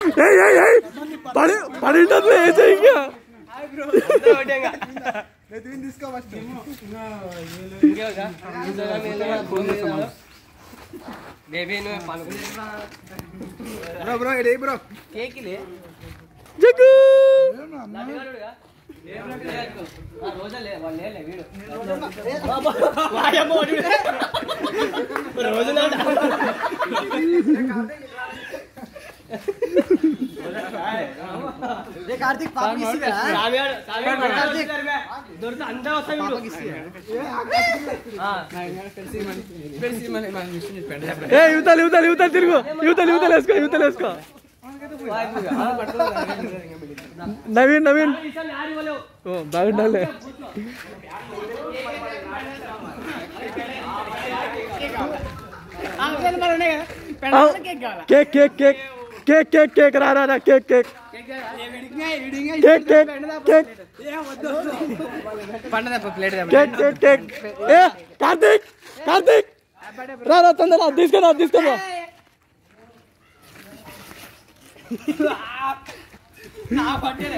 పడి ఉంటుంది ఇంకా జగ్గు कार्तिक पापा किसी का యువతలు తిరుగు యువతలు వేసుకో నవీన్ బాగుండాలి కేక్ రా కేక్ కార్తీక్ రా తొందర తీసుకురా